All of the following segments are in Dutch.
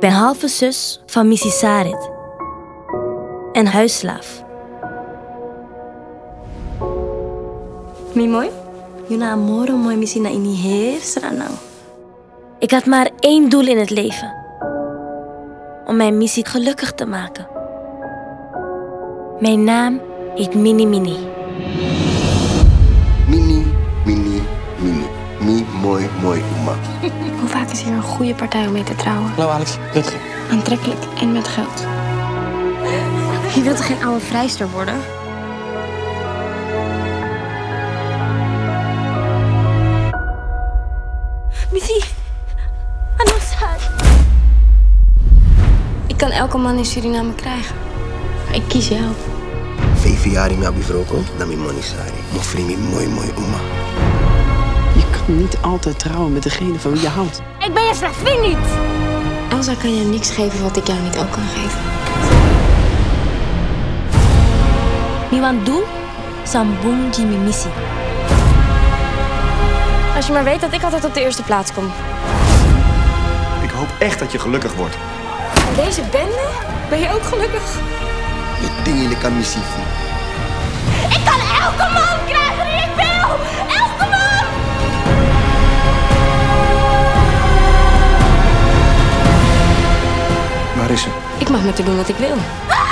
ben halve zus van Missy Sarit en huisslaaf. Mimoy? Yuna amoro mooi Missy na ini heer seranang. Ik had maar één doel in het leven. Om mijn Missy gelukkig te maken. Mijn naam heet Mini Mini. Mini, mini, mini. Mi, mooi, mooi, uma. Hoe vaak is hier een goede partij om mee te trouwen? Hallo Alex, Rutger. Aantrekkelijk en met geld. Je wilt toch geen oude vrijster worden? Missy, anosar. Ik kan elke man in Suriname krijgen. Maar ik kies jou. 5 jaar in mijn bivroco, dan mijn money sari. Mijn vriend, mooi, mooi, uma. Je kan niet altijd trouwen met degene van wie je houdt. Ik ben je slavin niet! Elsa kan je niks geven wat ik jou niet ook kan geven. Niemand doe, sambung Jimmy Missy. Als je maar weet dat ik altijd op de eerste plaats kom. Ik hoop echt dat je gelukkig wordt. In deze bende ben je ook gelukkig. Met dingen kan missie. Ik kan elke man krijgen die ik wil! Elke man! Waar is ze? Ik mag met haar doen wat ik wil.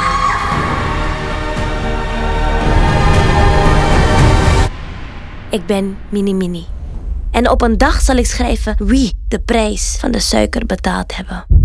Ik ben Mini Mini. En op een dag zal ik schrijven wie de prijs van de suiker betaald hebben.